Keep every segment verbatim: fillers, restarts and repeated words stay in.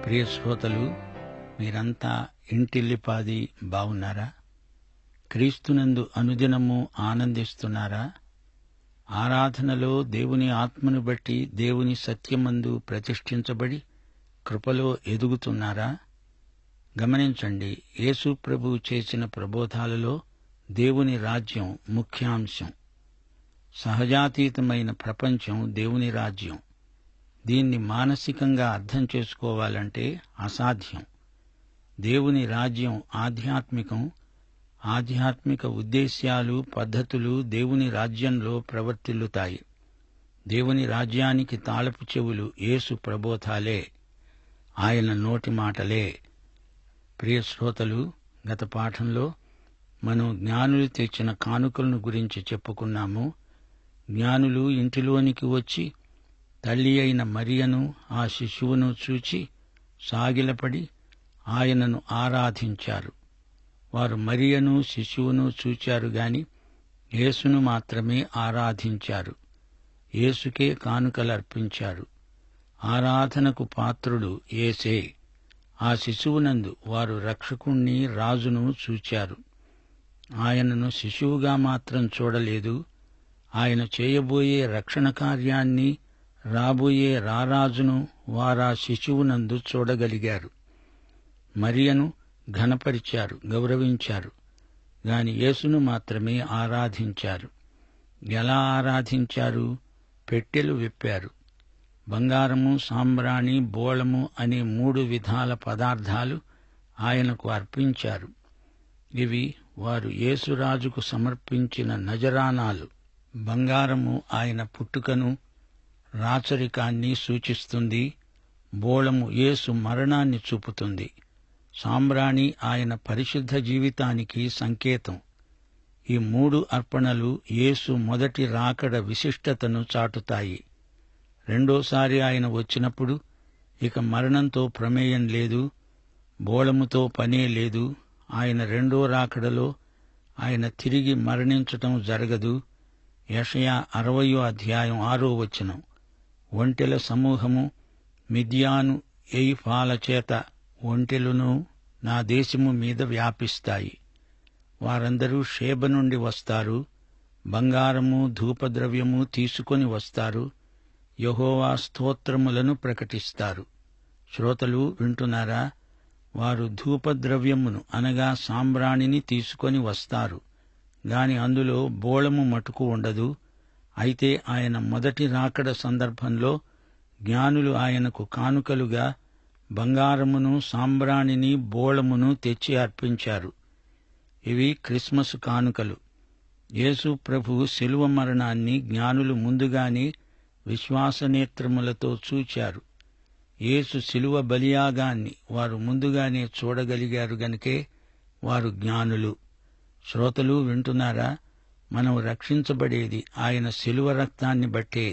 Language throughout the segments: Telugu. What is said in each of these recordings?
ప్రియ శ్రోతలు, మీరంతా ఇంటిల్లిపాది బావున్నారా? క్రీస్తునందు అనుదినము ఆనందిస్తున్నారా? ఆరాధనలో దేవుని ఆత్మను బట్టి దేవుని సత్యమందు ప్రతిష్ఠించబడి కృపలో ఎదుగుతున్నారా? గమనించండి, యేసు ప్రభువు చేసిన ప్రబోధాలలో దేవుని రాజ్యం ముఖ్యాంశం. సహజాతీతమైన ప్రపంచం దేవుని రాజ్యం. దీన్ని మానసికంగా అర్థం చేసుకోవాలంటే అసాధ్యం. దేవుని రాజ్యం ఆధ్యాత్మికం. ఆధ్యాత్మిక ఉద్దేశ్యాలు, పద్ధతులు దేవుని రాజ్యంలో ప్రవర్తిల్లుతాయి. దేవుని రాజ్యానికి తాళపు చెవులు యేసు ప్రబోధాలే, ఆయన నోటి మాటలే. ప్రియ శ్రోతలు, గత పాఠంలో మనం జ్ఞానులు తెచ్చిన కానుకలను గురించి చెప్పుకున్నాము. జ్ఞానులు ఇంటిలోనికి వచ్చి తల్లి అయిన మరియను, ఆ శిశువును చూచి సాగిలపడి ఆయనను ఆరాధించారు. వారు మరియను, శిశువును చూచారు గాని యేసును మాత్రమే ఆరాధించారు. యేసుకే కానుకలర్పించారు. ఆరాధనకు పాత్రుడు యేసే. ఆ శిశువునందు వారు రక్షకుణ్ణి, రాజును చూచారు. ఆయనను శిశువుగా మాత్రం చూడలేదు. ఆయన చేయబోయే రక్షణ కార్యాన్ని, రాబోయే రారాజును వారా శిశువునందు చూడగలిగారు. మరియను ఘనపరిచారు, గౌరవించారు. గాని యేసును మాత్రమే ఆరాధించారు. ఎలా ఆరాధించారు? పెట్టెలు విప్పారు. బంగారము, సాంబ్రాణి, బోళము అనే మూడు విధాల పదార్థాలు ఆయనకు అర్పించారు. ఇవి వారు యేసురాజుకు సమర్పించిన నజరానాలు. బంగారము ఆయన పుట్టుకను, రాచరికాన్ని సూచిస్తుంది. బోళము యేసు మరణాన్ని చూపుతుంది. సాంబ్రాణి ఆయన పరిశుద్ధ జీవితానికి సంకేతం. ఈ మూడు అర్పణలు యేసు మొదటి రాకడ విశిష్టతను చాటుతాయి. రెండోసారి ఆయన వచ్చినప్పుడు ఇక మరణంతో ప్రమేయం లేదు, బోళముతో పనే లేదు. ఆయన రెండో రాకడలో ఆయన తిరిగి మరణించటం జరగదు. యెషయా అరవయో అధ్యాయం ఆరో వచనం. ఒంటెల సమూహము మిద్యాను ఎయిఫాల చేత ఒంటెలును నా దేశము మీద వ్యాపిస్తాయి. వారందరూ షేబ నుండి వస్తారు. బంగారము, ధూపద్రవ్యము తీసుకొని వస్తారు. యెహోవా స్తోత్రములను ప్రకటిస్తారు. శ్రోతలు వింటున్నారా? వారు ధూపద్రవ్యమును అనగా సాంబ్రాణిని తీసుకొని వస్తారు. గాని అందులో బోళము మటుకు ఉండదు. అయితే ఆయన మొదటి రాకడ సందర్భంలో జ్ఞానులు ఆయనకు కానుకలుగా బంగారమును, సాంబ్రాణిని, బోళమును తెచ్చి అర్పించారు. ఇవి క్రిస్మస్ కానుకలు. యేసు ప్రభువు శిలువ మరణాన్ని జ్ఞానులు ముందుగానే విశ్వాసనేత్రములతో చూచారు. యేసు శిలువ బలియాగాన్ని వారు ముందుగానే చూడగలిగారు గనుకే వారు జ్ఞానులు. శ్రోతలు వింటున్నారా? మనం రక్షించబడేది ఆయన శిలువ రక్తాన్ని బట్టే.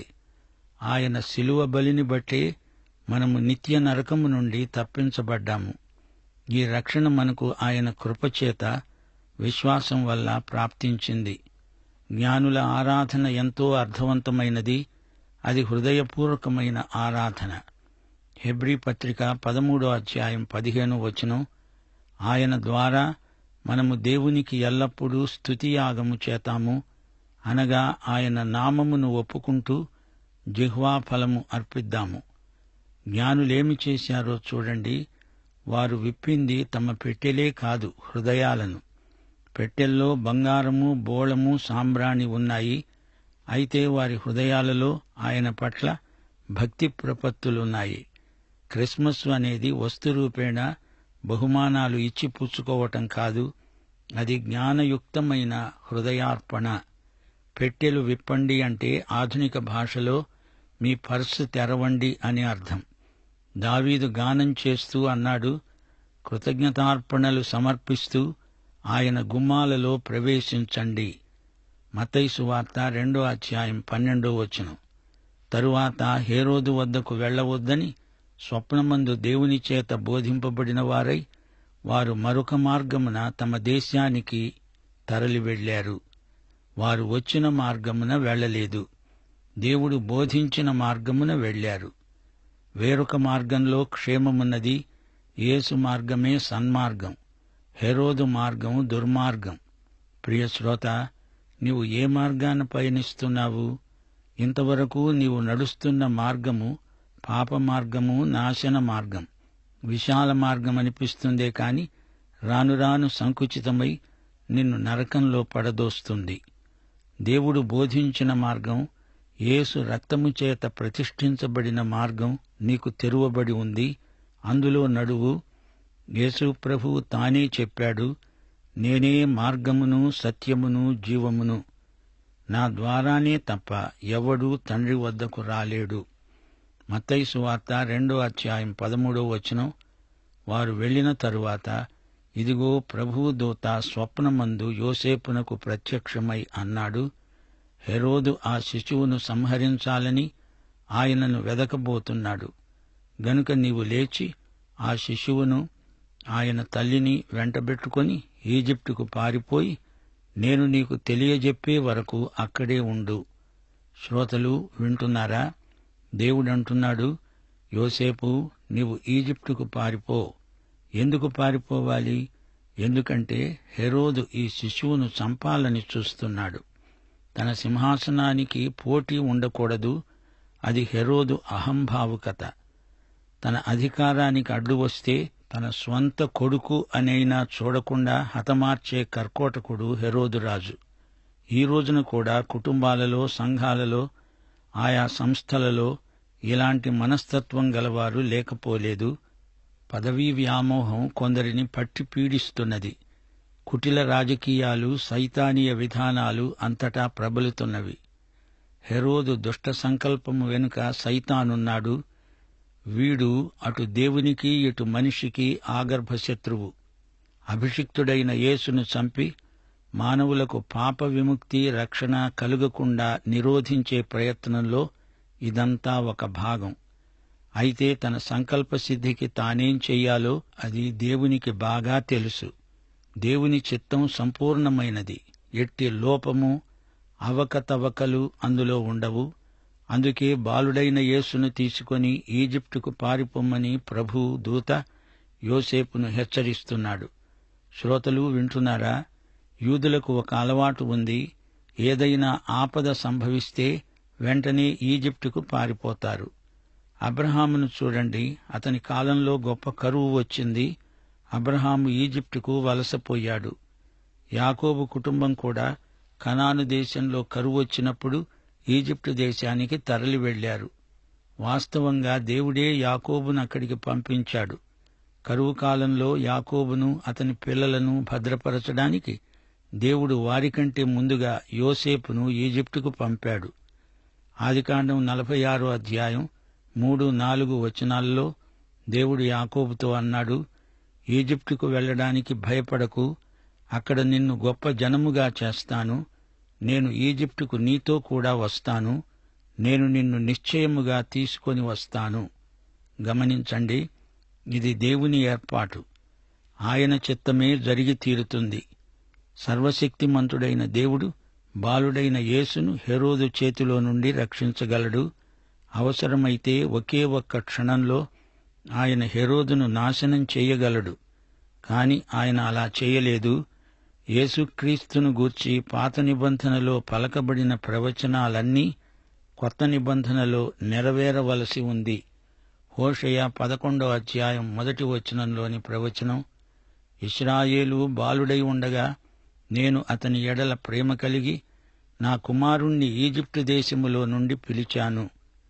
ఆయన శిలువ బలిని బట్టే మనము నిత్య నరకము నుండి తప్పించబడ్డాము. ఈ రక్షణ మనకు ఆయన కృపచేత విశ్వాసం వల్ల ప్రాప్తించింది. జ్ఞానుల ఆరాధన ఎంతో అర్థవంతమైనది. అది హృదయపూర్వకమైన ఆరాధన. హెబ్రీ పత్రిక పదమూడో అధ్యాయం పదిహేనో వచనం. ఆయన ద్వారా మనము దేవునికి ఎల్లప్పుడూ స్తుతియాగము చేతాము, అనగా ఆయన నామమును ఒప్పుకుంటూ జిహ్వాఫలము అర్పిద్దాము. జ్ఞానులేమి చేశారో చూడండి. వారు విప్పింది తమ పెట్టెలే కాదు, హృదయాలను. పెట్టెల్లో బంగారము, బోళము, సాంబ్రాణి ఉన్నాయి. అయితే వారి హృదయాలలో ఆయన పట్ల భక్తి ప్రపత్తులున్నాయి. క్రిస్మస్ అనేది వస్తురూపేణ బహుమానాలు ఇచ్చి పుచ్చుకోవటం కాదు. అది జ్ఞానయుక్తమైన హృదయార్పణ. పెట్టెలు విప్పండి అంటే ఆధునిక భాషలో మీ పర్సు తెరవండి అని అర్థం. దావీదు గానం చేస్తూ అన్నాడు, కృతజ్ఞతార్పణలు సమర్పిస్తూ ఆయన గుమ్మాలలో ప్రవేశించండి. మత్తయి సువార్త రెండో అధ్యాయం పన్నెండో వచనం. తరువాత హేరోదు వద్దకు వెళ్లవద్దని స్వప్నమందు దేవుని చేత బోధింపబడిన వారై వారు మరొక మార్గమున తమ దేశానికి తరలి వెళ్లారు. వారు వచ్చిన మార్గమున వెళ్లలేదు. దేవుడు బోధించిన మార్గమున వెళ్లారు. వేరొక మార్గంలో క్షేమమున్నది. యేసు మార్గమే సన్మార్గం, హెరోదు మార్గం దుర్మార్గం. ప్రియశ్రోత, నీవు ఏ మార్గాన పయనిస్తున్నావు? ఇంతవరకు నీవు నడుస్తున్న మార్గము పాప మార్గము, నాశన మార్గం. విశాల మార్గం అనిపిస్తుందే కాని రాను రాను సంకుచితమై నిన్ను నరకంలో పడదోస్తుంది. దేవుడు బోధించిన మార్గం, యేసు రక్తము చేత ప్రతిష్ఠించబడిన మార్గం నీకు తెరువబడి ఉంది. అందులో నడువు. యేసు ప్రభువు తానే చెప్పాడు, నేనే మార్గమును సత్యమును జీవమును. నా ద్వారానే తప్ప ఎవడూ తండ్రి వద్దకు రాలేడు. మత్తయి సువార్త రెండో అధ్యాయం పదమూడో వచనం. వారు వెళ్లిన తరువాత ఇదిగో ప్రభువు దూత స్వప్నమందు యోసేపునకు ప్రత్యక్షమై అన్నాడు, హెరోదు ఆ శిశువును సంహరించాలని ఆయనను వెదకబోతున్నాడు. గనుక నీవు లేచి ఆ శిశువును ఆయన తల్లిని వెంటబెట్టుకుని ఈజిప్టుకు పారిపోయి నేను నీకు తెలియజెప్పే వరకు అక్కడే ఉండు. శ్రోతలు వింటున్నారా? దేవుడంటున్నాడు, యోసేపు, నీవు ఈజిప్టుకు పారిపో. ఎందుకు పారిపోవాలి? ఎందుకంటే హెరోదు ఈ శిశువును చంపాలని చూస్తున్నాడు. తన సింహాసనానికి పోటీ ఉండకూడదు. అది హెరోదు అహంభావుకత. తన అధికారానికి అడ్డు వస్తే తన స్వంత కొడుకు అనైనా చూడకుండా హతమార్చే కర్కోటకుడు హెరోదురాజు. ఈ రోజున కూడా కుటుంబాలలో, సంఘాలలో, ఆయా సంస్థలలో ఇలాంటి మనస్తత్వం గలవారు లేకపోలేదు. పదవీ వ్యామోహం కొందరిని పట్టి పీడిస్తున్నది. కుటిల రాజకీయాలు, సైతానీయ విధానాలు అంతటా ప్రబలుతున్నవి. హెరోదు దుష్ట సంకల్పము వెనుక సైతానున్నాడు. వీడు అటు దేవునికి ఇటు మనిషికి ఆగర్భశత్రువు. అభిషిక్తుడైన యేసును చంపి మానవులకు పాప విముక్తి, రక్షణ కలుగకుండా నిరోధించే ప్రయత్నంలో ఇదంతా ఒక భాగం. అయితే తన సంకల్పసిద్ధికి తానేం చెయ్యాలో అది దేవునికి బాగా తెలుసు. దేవుని చిత్తం సంపూర్ణమైనది. ఎట్టి లోపము, అవకతవకలు అందులో ఉండవు. అందుకే బాలుడైన యేసును తీసుకొని ఈజిప్టుకు పారిపోమ్మని ప్రభు దూత యోసేపును హెచ్చరిస్తున్నాడు. శ్రోతలు వింటున్నారా? యూదులకు ఒక అలవాటు ఉంది. ఏదైనా ఆపద సంభవిస్తే వెంటనే ఈజిప్టుకు పారిపోతారు. అబ్రహామును చూడండి. అతని కాలంలో గొప్ప కరువు వచ్చింది. అబ్రహాము ఈజిప్టుకు వలసపోయాడు. యాకోబు కుటుంబం కూడా కనాను దేశంలో కరువు వచ్చినప్పుడు ఈజిప్టు దేశానికి తరలి వెళ్లారు. వాస్తవంగా దేవుడే యాకోబును అక్కడికి పంపించాడు. కరువు కాలంలో యాకోబును అతని పిల్లలను భద్రపరచడానికి దేవుడు వారికంటే ముందుగా యోసేపును ఈజిప్టుకు పంపాడు. ఆదికాండం నలభై ఆరో అధ్యాయం మూడు నాలుగు వచనాల్లో దేవుడు యాకోబుతో అన్నాడు, ఈజిప్టుకు వెళ్లడానికి భయపడకు. అక్కడ నిన్ను గొప్ప జనముగా చేస్తాను. నేను ఈజిప్టుకు నీతో కూడా వస్తాను. నేను నిన్ను నిశ్చయముగా తీసుకొని వస్తాను. గమనించండి, ఇది దేవుని ఏర్పాటు. ఆయన చిత్తమే జరిగి తీరుతుంది. సర్వశక్తిమంతుడైన దేవుడు బాలుడైన యేసును హెరోదు చేతిలో నుండి రక్షించగలడు. అవసరమైతే ఒకే ఒక్క క్షణంలో ఆయన హెరోదును నాశనం చేయగలడు. కాని ఆయన అలా చేయలేదు. యేసుక్రీస్తును గూర్చి పాత నిబంధనలో పలకబడిన ప్రవచనాలన్నీ కొత్త నిబంధనలో నెరవేరవలసి ఉంది. హోషేయ పదకొండో అధ్యాయం మొదటి వచనంలోని ప్రవచనం, ఇశ్రాయేలు బాలుడై ఉండగా నేను అతని ఎడల ప్రేమ కలిగి నా కుమారుణ్ణి ఈజిప్టు దేశములో నుండి పిలిచాను.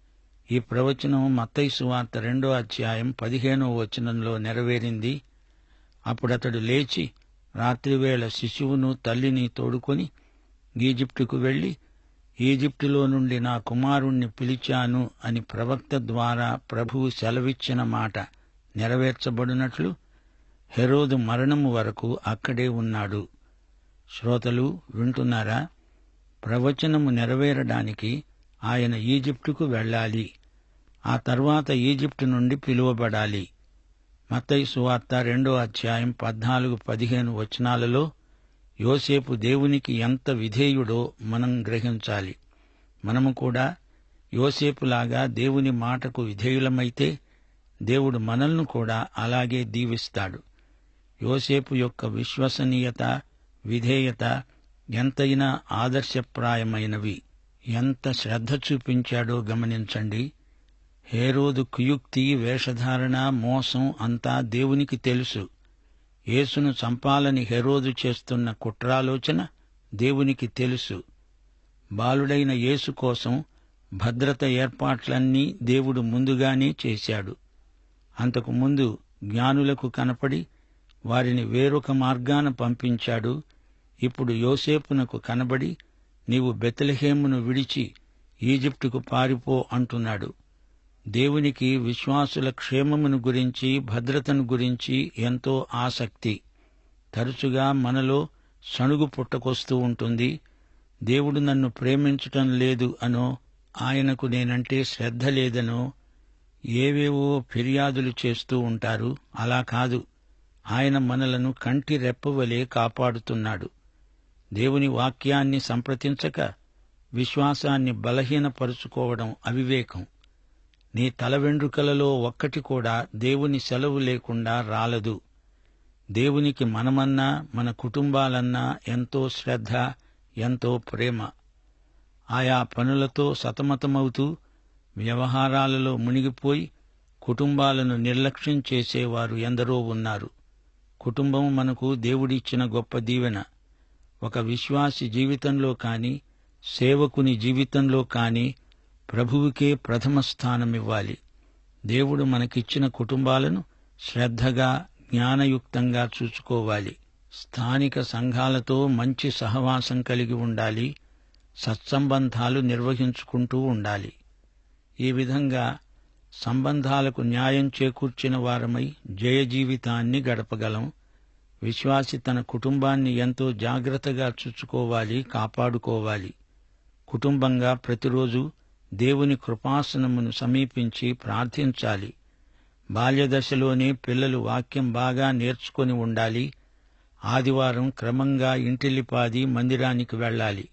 ఈ ప్రవచనం మత్తయి సువార్త రెండో అధ్యాయం పదిహేనో వచనంలో నెరవేరింది. అప్పుడతడు లేచి రాత్రివేళ శిశువును తల్లిని తోడుకొని ఈజిప్టుకు వెళ్లి ఈజిప్టులో నుండి నా కుమారుణ్ణి పిలిచాను అని ప్రవక్త ద్వారా ప్రభువు సెలవిచ్చిన మాట నెరవేర్చబడినట్లు హెరోదు మరణము వరకు అక్కడే ఉన్నాడు. శ్రోతలు వింటున్నారా? ప్రవచనము నెరవేరడానికి ఆయన ఈజిప్టుకు వెళ్ళాలి. ఆ తర్వాత ఈజిప్టు నుండి పిలువబడాలి. మత్తయి సువార్త రెండో అధ్యాయం పద్నాలుగు పదిహేను వచనాలలో యోసేపు దేవునికి ఎంత విధేయుడో మనం గ్రహించాలి. మనము కూడా యోసేపులాగా దేవుని మాటకు విధేయులమైతే దేవుడు మనల్ని కూడా అలాగే దీవిస్తాడు. యోసేపు యొక్క విశ్వసనీయత, విధేయత ఎంతైనా ఆదర్శప్రాయమైనవి. ఎంత శ్రద్ధ చూపించాడో గమనించండి. హేరోదు కుయుక్తి, వేషధారణ, మోసం అంతా దేవునికి తెలుసు. యేసును చంపాలని హేరోదు చేస్తున్న కుట్రాలోచన దేవునికి తెలుసు. బాలుడైన యేసు కోసం భద్రత ఏర్పాట్లన్నీ దేవుడు ముందుగానే చేశాడు. అంతకుముందు జ్ఞానులకు కనపడి వారిని వేరొక మార్గాన పంపించాడు. ఇప్పుడు యోసేపునకు కనబడి నీవు బెత్లెహేమును విడిచి ఈజిప్టుకు పారిపో అంటున్నాడు. దేవునికి విశ్వాసుల క్షేమమును గురించి, భద్రతను గురించి ఎంతో ఆసక్తి. తరచుగా మనలో సణుగు పుట్టకొస్తూ ఉంటుంది. దేవుడు నన్ను ప్రేమించటం లేదు అనో, ఆయనకు నేనంటే శ్రద్ధ లేదనో ఏవేవో ఫిర్యాదులు చేస్తూ ఉంటారు. అలా కాదు. ఆయన మనలను కంటి రెప్పవలే కాపాడుతున్నాడు. దేవుని వాక్యాన్ని సంప్రదించక విశ్వాసాన్ని బలహీనపరుచుకోవడం అవివేకం. నీ తల వెండ్రుకలలో ఒక్కటి కూడా దేవుని సెలవు లేకుండా రాలదు. దేవునికి మనమన్నా, మన కుటుంబాలన్నా ఎంతో శ్రద్ధ, ఎంతో ప్రేమ. ఆయా పనులతో సతమతమవుతూ వ్యవహారాలలో మునిగిపోయి కుటుంబాలను నిర్లక్ష్యం చేసేవారు ఎందరో ఉన్నారు. కుటుంబం మనకు దేవుడిచ్చిన గొప్ప దీవెన. ఒక విశ్వాసి జీవితంలో కాని, సేవకుని జీవితంలో కాని ప్రభువుకే ప్రథమ స్థానమివ్వాలి. దేవుడు మనకిచ్చిన కుటుంబాలను శ్రద్ధగా, జ్ఞానయుక్తంగా చూసుకోవాలి. స్థానిక సంఘాలతో మంచి సహవాసం కలిగి ఉండాలి. సత్సంబంధాలు నిర్వహించుకుంటూ ఉండాలి. ఈ విధంగా సంబంధాలకు న్యాయం చేకూర్చిన వారమై జయ జీవితాన్ని గడపగలం. విశ్వాసి తన కుటుంబాన్ని ఎంతో జాగ్రత్తగా చూసుకోవాలి, కాపాడుకోవాలి. కుటుంబంగా ప్రతిరోజు దేవుని కృపాసనమును సమీపించి ప్రార్థించాలి. బాల్యదశలోనే పిల్లలు వాక్యం బాగా నేర్చుకొని ఉండాలి. ఆదివారం క్రమంగా ఇంటిల్లిపాది మందిరానికి వెళ్ళాలి.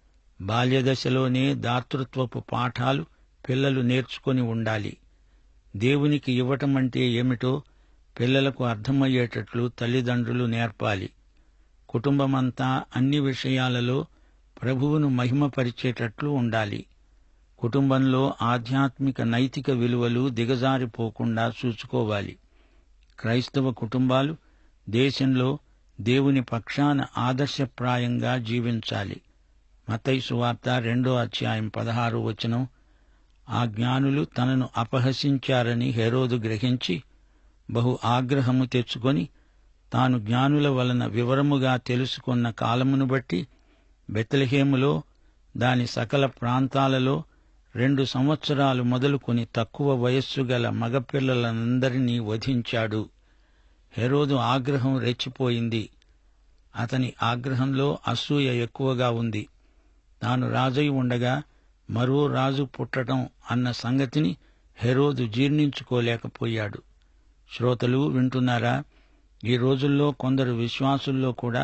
బాల్యదశలోనే దాతృత్వపు పాఠాలు పిల్లలు నేర్చుకొని ఉండాలి. దేవునికి ఇవ్వటమంటే ఏమిటో పిల్లలకు అర్థమయ్యేటట్లు తల్లిదండ్రులు నేర్పాలి. కుటుంబమంతా అన్ని విషయాలలో ప్రభువును మహిమపరిచేటట్లు ఉండాలి. కుటుంబంలో ఆధ్యాత్మిక నైతిక విలువలు దిగజారిపోకుండా చూసుకోవాలి. క్రైస్తవ కుటుంబాలు దేశంలో దేవుని పక్షాన ఆదర్శప్రాయంగా జీవించాలి. మత్తయి సువార్త రెండో అధ్యాయం పదహారు వచనం, ఆ జ్ఞానులు తనను అపహసించారని హేరోదు గ్రహించి బహు ఆగ్రహము తెచ్చుకొని తాను జ్ఞానుల వలన వివరముగా తెలుసుకున్న కాలమును బట్టి బెత్లెహేములో దాని సకల ప్రాంతాలలో రెండు సంవత్సరాలు మొదలుకొని తక్కువ వయస్సు గల మగపిల్లలందరినీ వధించాడు. హేరోదు ఆగ్రహం రెచ్చిపోయింది. అతని ఆగ్రహంలో అసూయ ఎక్కువగా ఉంది. తాను రాజై ఉండగా మరో రాజు పుట్టడం అన్న సంగతిని హేరోదు జీర్ణించుకోలేకపోయాడు. శ్రోతలు వింటున్నారా? ఈ రోజుల్లో కొందరు విశ్వాసుల్లో కూడా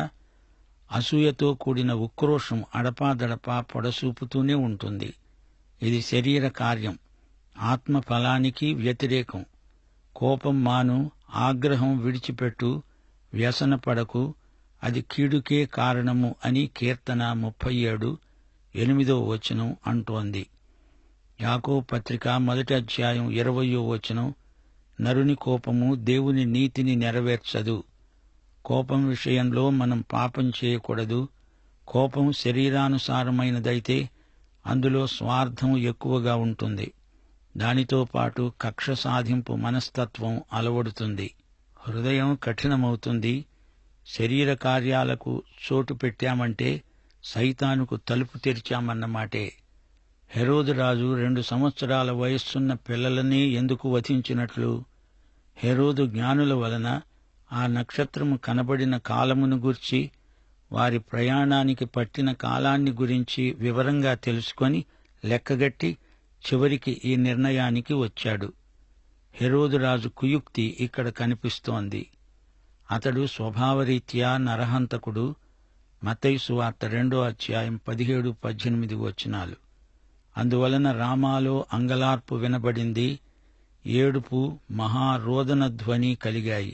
అసూయతో కూడిన ఉక్రోషం అడపాదడపా పొడసూపుతూనే ఉంటుంది. ఇది శరీర కార్యం, ఆత్మ ఫలానికి వ్యతిరేకం. కోపం మాను, ఆగ్రహం విడిచిపెట్టు, వ్యసనపడకు, అది కీడుకే కారణము అని కీర్తన ముప్పై ఏడు ఎనిమిదో వచనం అంటోంది. యాకోబు పత్రిక మొదటి అధ్యాయం ఇరవయో వచనం, నరుని కోపము దేవుని నీతిని నెరవేర్చదు. కోపం విషయంలో మనం పాపం చేయకూడదు. కోపం శరీరానుసారమైనదైతే అందులో స్వార్థం ఎక్కువగా ఉంటుంది. దానితో పాటు కక్ష సాధింపు మనస్తత్వం అలవడుతుంది. హృదయం కఠినమవుతుంది. శరీర కార్యాలకు చోటు పెట్టామంటే సైతానుకు తలుపు తెరిచామన్నమాటే. హెరోదు రాజు రెండు సంవత్సరాల వయస్సున్న పిల్లలనే ఎందుకు వధించినట్లు? హెరోదు జ్ఞానుల వలన ఆ నక్షత్రము కనబడిన కాలమును గూర్చి, వారి ప్రయాణానికి పట్టిన కాలాన్ని గురించి వివరంగా తెలుసుకొని లెక్కగట్టి చివరికి ఈ నిర్ణయానికి వచ్చాడు. హెరోదు రాజు కుయుక్తి ఇక్కడ కనిపిస్తోంది. అతడు స్వభావరీత్యా నరహంతకుడు. మత్తయి సువార్త రెండో అధ్యాయం పదిహేడు పద్దెనిమిది వచనాలు. అందువలన రామాలో అంగలార్పు వినబడింది, ఏడుపు, మహారోదన ధ్వని కలిగాయి.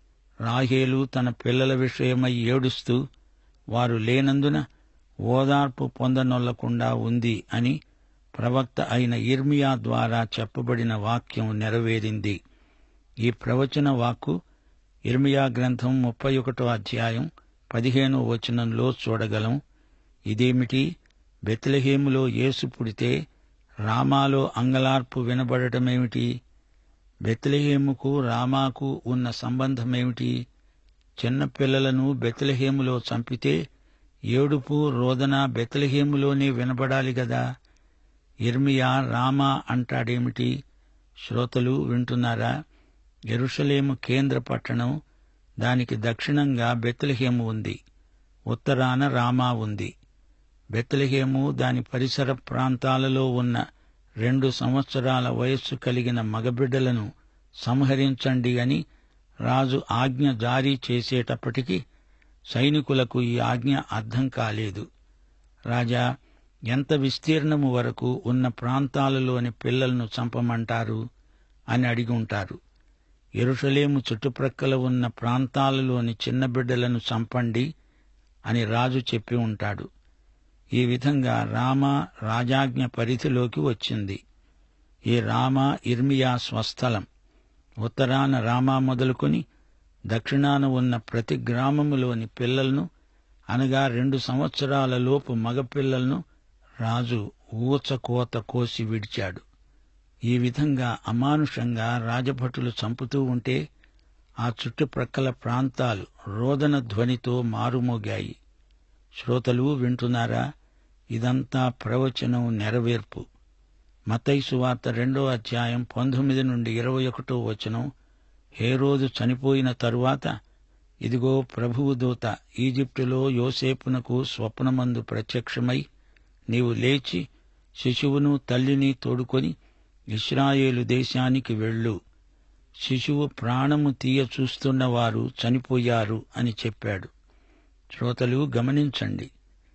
రాహేలు తన పిల్లల విషయమై ఏడుస్తూ వారు లేనందున ఓదార్పు పొందనొల్లకుండా ఉంది అని ప్రవక్త అయిన ఇర్మియా ద్వారా చెప్పబడిన వాక్యం నెరవేరింది. ఈ ప్రవచన వాక్కు ఇర్మియా గ్రంథం ముప్పై ఒకటో అధ్యాయం పదిహేనో వచనంలో చూడగలం. ఇదేమిటి? బెత్లెహేములో యేసు పుడితే రామాలో అంగలార్పు వినబడటమేమిటి? బెత్లెహేముకు రామాకు ఉన్న సంబంధమేమిటి? చిన్నపిల్లలను బెత్లెహేములో చంపితే ఏడుపు, రోదన బెత్లెహేములోనే వినబడాలి గదా. ఇర్మియా రామా అంటాడేమిటి? శ్రోతలు వింటున్నారా? యెరూషలేము కేంద్ర పట్టణం, దానికి దక్షిణంగా బెత్లెహేము ఉంది, ఉత్తరాన రామా ఉంది. బెత్లెహేము దాని పరిసర ప్రాంతాలలో ఉన్న రెండు సంవత్సరాల వయస్సు కలిగిన మగబిడ్డలను సంహరించండి అని రాజు ఆజ్ఞ జారీ చేసేటప్పటికి సైనికులకు ఈ ఆజ్ఞ అర్థం కాలేదు. రాజా, ఎంత విస్తీర్ణము వరకు ఉన్న ప్రాంతాలలోని పిల్లలను చంపమంటారు అని అడిగి ఉంటారు. యెరూషలేము చుట్టుప్రక్కల ఉన్న ప్రాంతాలలోని చిన్న బిడ్డలను చంపండి అని రాజు చెప్పి ఉంటాడు. ఈ విధంగా రామా రాజాజ్ఞ పరిధిలోకి వచ్చింది. ఈ రామా ఇర్మియా స్వస్థలం. ఉత్తరాన రామా మొదలుకొని దక్షిణాన ఉన్న ప్రతి గ్రామములోని పిల్లలను, అనగా రెండు సంవత్సరాల లోపు మగపిల్లలను రాజు ఊచకోత కోసి విడిచాడు. ఈ విధంగా అమానుషంగా రాజభటులు చంపుతూ ఉంటే ఆ చుట్టుప్రక్కల ప్రాంతాలు రోదన ధ్వనితో మారుమోగాయి. శ్రోతలు వింటున్నారా? ఇదంతా ప్రవచనం నెరవేర్పు. మత్తయి సువార్త రెండో అధ్యాయం పంతొమ్మిది నుండి ఇరవై ఒకటో వచనం. హేరోదు చనిపోయిన తరువాత ఇదిగో ప్రభువు దూత ఈజిప్టులో యోసేపునకు స్వప్నమందు ప్రత్యక్షమై, నీవు లేచి శిశువును తల్లిని తోడుకొని ఇశ్రాయేలు దేశానికి వెళ్ళు, శిశువు ప్రాణము తీయ చూస్తున్నవారు చనిపోయారు అని చెప్పాడు. శ్రోతలు గమనించండి,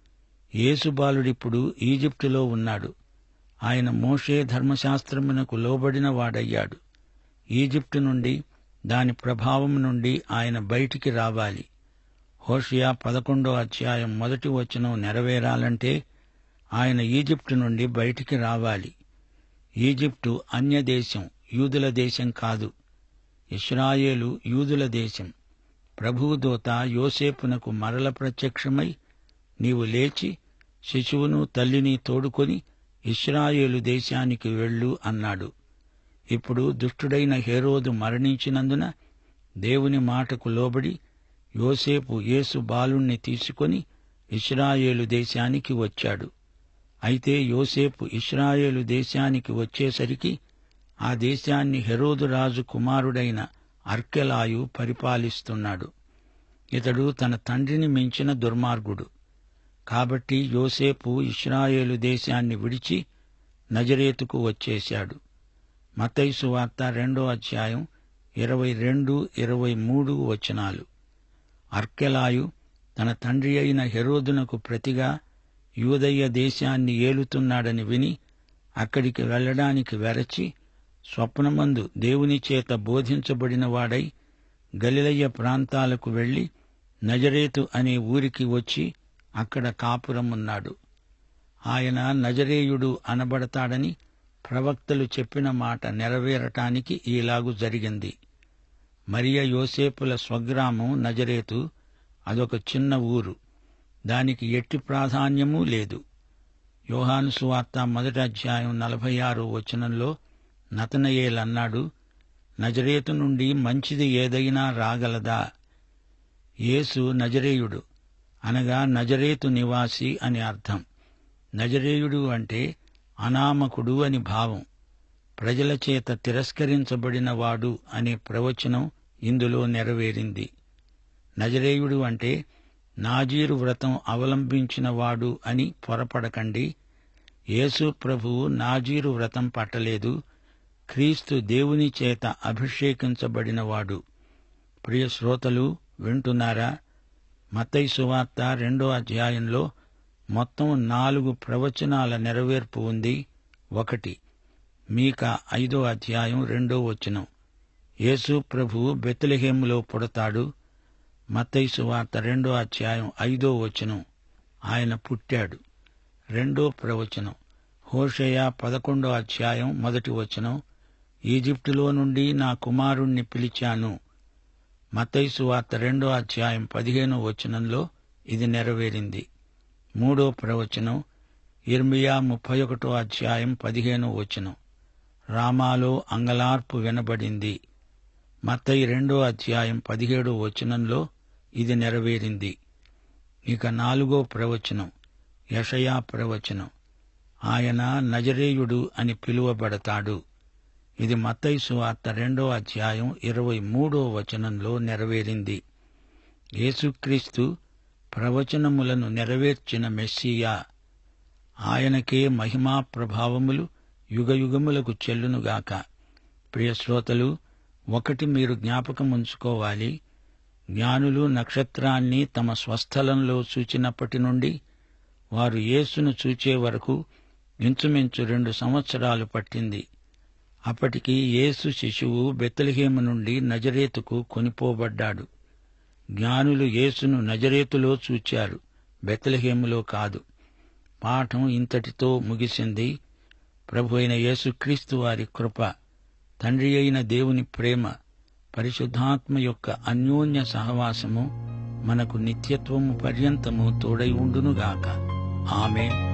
యేసుబాలుడిప్పుడు ఈజిప్టులో ఉన్నాడు. ఆయన మోషే ధర్మశాస్త్రమునకు లోబడిన వాడయ్యాడు. ఈజిప్టు నుండి, దాని ప్రభావం నుండి ఆయన బయటికి రావాలి. హోషియా పదకొండో అధ్యాయం మొదటి వచనం నెరవేరాలంటే ఆయన ఈజిప్టు నుండి బయటికి రావాలి. ఈజిప్టు అన్యదేశం, యూదుల దేశం కాదు. ఇశ్రాయేలు యూదుల దేశం. ప్రభువు దూత యోసేపునకు మరల ప్రత్యక్షమై, నీవు లేచి శిశువును తల్లిని తోడుకొని ఇశ్రాయేలు దేశానికి వెళ్ళు అన్నాడు. ఇప్పుడు దుష్టుడైన హేరోదు మరణించినందున దేవుని మాటకు లోబడి యోసేపు యేసు బాలుణ్ణి తీసుకొని ఇశ్రాయేలు దేశానికి వచ్చాడు. అయితే యోసేపు ఇశ్రాయేలు దేశానికి వచ్చేసరికి ఆ దేశాన్ని హెరోదు రాజు కుమారుడైన అర్కెలాయు పరిపాలిస్తున్నాడు. ఇతడు తన తండ్రిని మించిన దుర్మార్గుడు. కాబట్టి యోసేపు ఇశ్రాయేలు దేశాన్ని విడిచి నజరేతుకు వచ్చేశాడు. మత్తయి సువార్త రెండో అధ్యాయం ఇరవై రెండు ఇరవై మూడు వచనాలు. అర్కెలాయు తన తండ్రి అయిన హెరోదునకు ప్రతిగా యూదయ్య దేశాన్ని ఏలుతున్నాడని విని అక్కడికి వెళ్లడానికి వెరచి, స్వప్నమందు దేవుని చేత బోధించబడిన వాడై గలిలయ ప్రాంతాలకు వెళ్లి నజరేతు అనే ఊరికి వచ్చి అక్కడ కాపురమున్నాడు. ఆయన నజరేయుడు అనబడతాడని ప్రవక్తలు చెప్పిన మాట నెరవేరటానికి ఈలాగు జరిగింది. మరియ యోసేపుల స్వగ్రామం నజరేతు. అదొక చిన్న ఊరు. దానికి ఎట్టి ప్రాధాన్యమూ లేదు. యోహాను సువార్త మొదటి అధ్యాయం నలభై ఆరో వచనంలో నతనయేలన్నాడు, నజరేతు నుండి మంచిది ఏదైనా రాగలదా? యేసు నజరేయుడు అనగా నజరేతు నివాసి అని అర్థం. నజరేయుడు అంటే అనామకుడు అని భావం. ప్రజల చేత తిరస్కరించబడినవాడు అనే ప్రవచనం ఇందులో నెరవేరింది. నజరేయుడు అంటే నాజీరు వ్రతం అవలంబించినవాడు అని పొరపడకండి. యేసు ప్రభువు నాజీరు వ్రతం పట్టలేదు. క్రీస్తు దేవుని చేత అభిషేకించబడినవాడు. ప్రియ శ్రోతలు వింటున్నారా? మత్తయి సువార్త రెండో అధ్యాయంలో మొత్తం నాలుగు ప్రవచనాల నెరవేర్పు ఉంది. ఒకటి. మీకా ఐదో అధ్యాయం రెండో వచనం. యేసు ప్రభువు బెత్లెహేములో పుడతాడు. మత్తయి సువార్త రెండో అధ్యాయం ఐదో వచనం. ఆయన పుట్టాడు. రెండో ప్రవచనం. హోషేయ పదకొండో అధ్యాయం మొదటి వచనం. ఈజిప్టులో నుండి నా కుమారుణ్ణి పిలిచాను. మత్తయి సువార్త రెండో అధ్యాయం పదిహేనో వచనంలో ఇది నెరవేరింది. మూడో ప్రవచనం. ఇర్మియా ముప్పై ఒకటో అధ్యాయం పదిహేనో వచనం. రామాలో అంగలార్పు వినబడింది. మత్తయి రెండో అధ్యాయం పదిహేడో వచనంలో ఇది నెరవేరింది. ఇక నాలుగో ప్రవచనం. యెషయా ప్రవచనం. ఆయన నజరేయుడు అని పిలువబడతాడు. ఇది మత్తయి సువార్త రెండో అధ్యాయం ఇరవై మూడో వచనంలో నెరవేరింది. యేసుక్రీస్తు ప్రవచనములను నెరవేర్చిన మెస్సియా. ఆయనకే మహిమా ప్రభావములు యుగయుగములకు చెల్లునుగాక. ప్రియశ్రోతలు, ఒకటి మీరు జ్ఞాపకముంచుకోవాలి. జ్ఞానులు నక్షత్రాన్ని తమ స్వస్థలంలో చూచినప్పటి నుండి వారు యేసును చూచే వరకు ఇంచుమించు రెండు సంవత్సరాలు పట్టింది. అప్పటికి యేసు శిశువు బెత్లెహేము నుండి నజరేతుకు కొనిపోబడ్డాడు. జ్ఞానులు యేసును నజరేతులో చూచారు, బెత్లెహేములో కాదు. పాఠం ఇంతటితో ముగిసింది. ప్రభు అయిన యేసుక్రీస్తు వారి కృప, తండ్రి అయిన దేవుని ప్రేమ, పరిశుద్ధాత్మ యొక్క అన్యోన్య సహవాసము మనకు నిత్యత్వము పర్యంతము తోడై ఉండునుగాక. ఆమేన్.